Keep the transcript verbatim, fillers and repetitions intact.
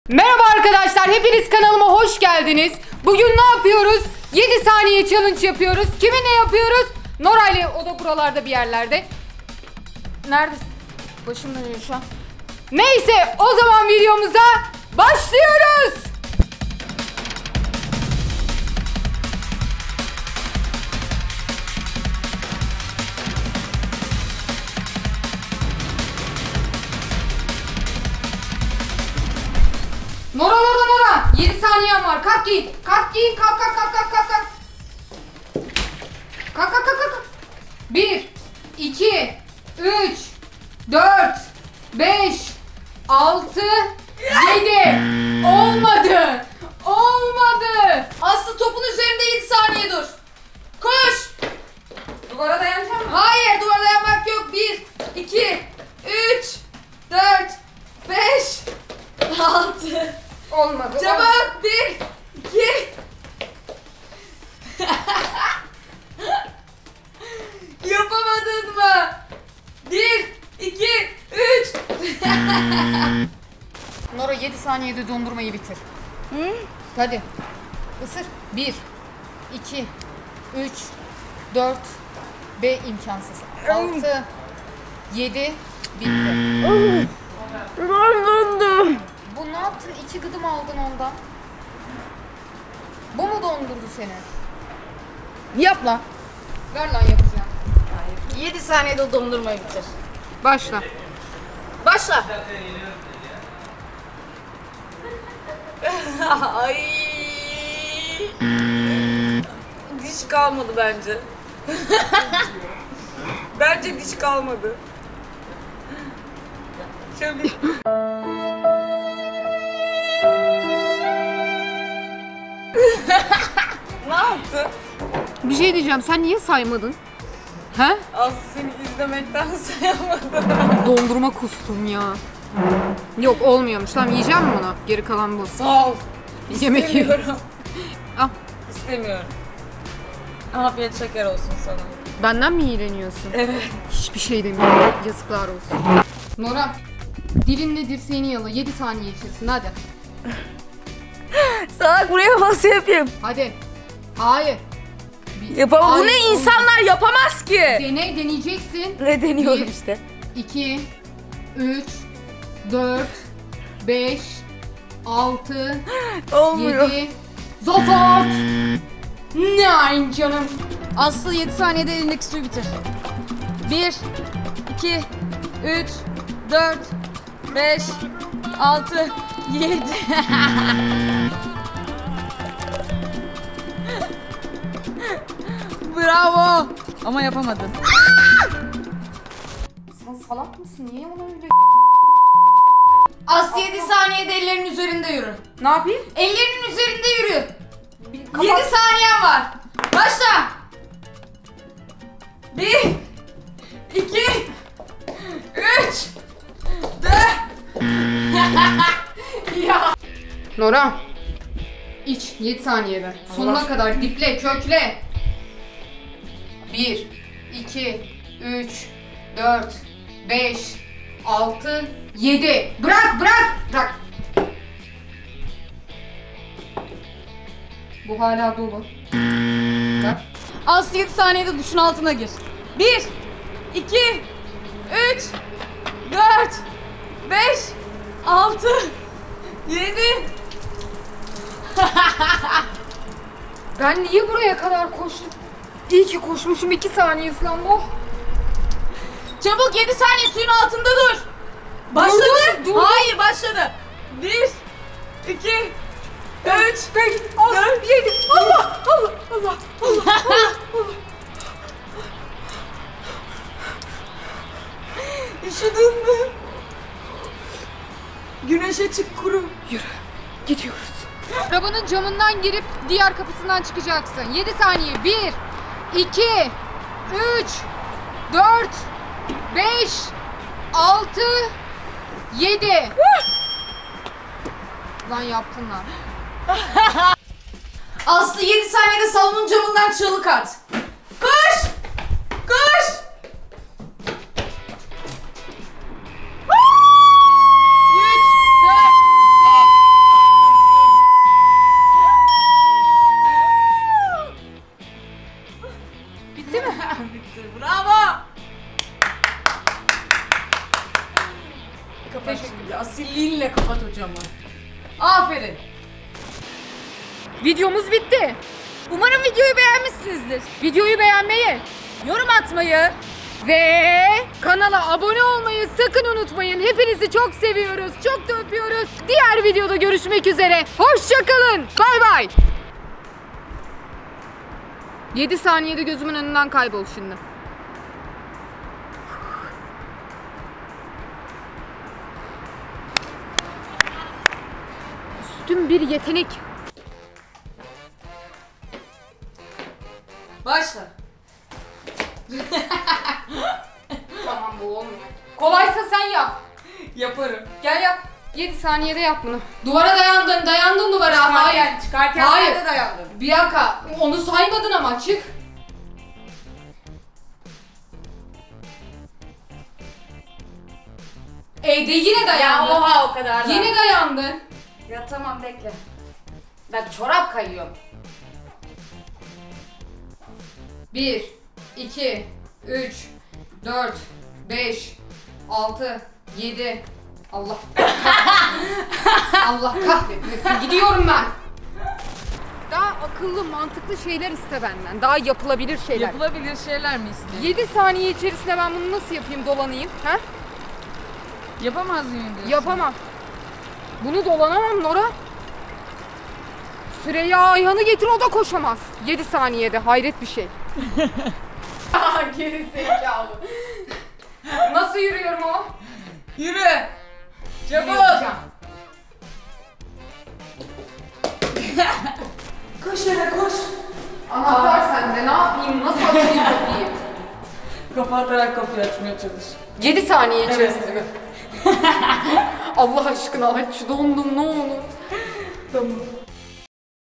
Merhaba arkadaşlar, hepiniz kanalıma hoş geldiniz. Bugün ne yapıyoruz? yedi saniye challenge yapıyoruz. Kiminle yapıyoruz? Noray'la, o da buralarda bir yerlerde. Neredesin? Başım dönüyor şu an. Neyse, o zaman videomuza başlıyoruz. Nora Nora Nora, yedi saniyen var. Kalk giyin. Kalk giyin. Kalk kalk kalk kalk kalk kalk. Kalk kalk kalk kalk. bir iki üç dört beş altı yedi. Olmadı. Olmadı. Aslı topun üzerinde yedi saniye dur. Koş. Duvara dayanacak mı? Hayır, duvara dayanmak yok. bir iki üç dört beş altı. Olmadı. Çabuk. bir iki Yapamadın mı? bir iki üç Nora yedi saniyede dondurmayı bitir. Hı? Hadi. Isır. bir iki üç dört B imkansız. altı yedi bitti. Bu ne yaptın? İki gıdım aldın ondan. Bu mu dondurdu seni? Yap lan. Ver lan yapacağım. yedi saniyede dondurmayı bitir. Başla. Başla. Ay. Diş kalmadı bence. Bence diş kalmadı. Şöyle bir... Ne yaptın? Bir şey diyeceğim. Sen niye saymadın? He? Aslı seni izlemekten sayamadım. Dondurma kustum ya. Yok olmuyormuş. Tamam yiyeceğim mi bunu? Geri kalan bu. Sağ ol. Yemek İstemiyorum. Al. İstemiyorum. Afiyet şeker olsun sana. Benden mi iğreniyorsun? Evet. Hiçbir şey demiyorum. Yazıklar olsun. Nora, dilinle dirseğini yala. yedi saniye içerisinde hadi. Salak, buraya nasıl yapayım? Hadi. Hayır. Bir- Yapamam. Bu Hayır, ne, olmaz. insanlar yapamaz ki. Dene, deneyeceksin. Ne deniyorum Bir. işte. iki üç dört beş altı Olmuyor. yedi Zozort. Nein canım. Aslı yedi saniyede elindeki suyu bitir. bir iki üç dört beş altı yedi Bravo. Ama yapamadın. Sen salak mısın? Niye ona öyle? Aslı yedi saniyede ellerinin üzerinde yürü. Ne yapayım? Ellerinin üzerinde yürü. Kapat. yedi saniyen var. Başla. bir iki üç dört Ya. Nora. İç yedi saniyede. Sonuna kadar diple, kökle. bir iki üç dört beş altı yedi Bırak, bırak, bırak. Bu hala dolu. Bak. Aslı yedi saniyede duşun altına gir. bir iki üç dört beş altı yedi Ben niye buraya kadar koştum? İyi ki koşmuşum, iki saniye falan bu. Çabuk, yedi saniye suyun altında dur. Başladı. Dur, dur, dur. Hayır, başladı. bir iki üç beş altı yedi Allah, Allah, Allah, Allah, Allah. Üşüdün mü? Güneşe çık, kuru. Yürü, gidiyoruz. Arabanın camından girip diğer kapısından çıkacaksın. yedi saniye. bir iki üç dört beş altı yedi Lan yaptın lan. Aslı yedi saniyede salonun camından çığlık at. Koş! Koş! üç, dört, beş, Aferin. Videomuz bitti. Umarım videoyu beğenmişsinizdir. Videoyu beğenmeyi Yorum atmayı. ve kanala abone olmayı sakın unutmayın. Hepinizi çok seviyoruz. Çok da öpüyoruz. Diğer videoda görüşmek üzere. Hoşça kalın. Bay bay. yedi saniyede gözümün önünden kaybol şimdi. Üstün bir yetenek. Başla. Tamam, bu olmuyor. Kolaysa sen yap. Yaparım. Gel yap. yedi saniyede yap bunu. Duvara dayandın. Dayandın duvara. Hayır. Çıkarken Hayır. sen de dayandın. Bir dakika. Onu saymadın ama çık. E de yine Ya dayandın. oha o kadar da. Yine dayandın. Ya tamam bekle. Bak çorap kayıyor. bir, iki, üç, dört, beş, altı, yedi. Allah Allah kahretmesin. Gidiyorum ben. Daha akıllı, mantıklı şeyler iste benden. Daha yapılabilir şeyler. Yapılabilir şeyler mi istiyorsun? yedi saniye içerisinde ben bunu nasıl yapayım, dolanayım? Ha? Yapamaz mıyım diyorsun? Yapamam. Bunu dolanamam Nora. Süreyya Ayhan'ı getir, o da koşamaz. yedi saniyede, hayret bir şey. Geri zekalı. Nasıl yürüyorum o? Yürü. Çabuk. Yürüyeceğim. Koş hele koş. Anahtar sende, ne yapayım, nasıl açayım kapıyı? Kafa atarak kapıyı açmaya çalış. yedi saniye içerisinde mi? Allah aşkına aç, dondum ne olur. Tamam.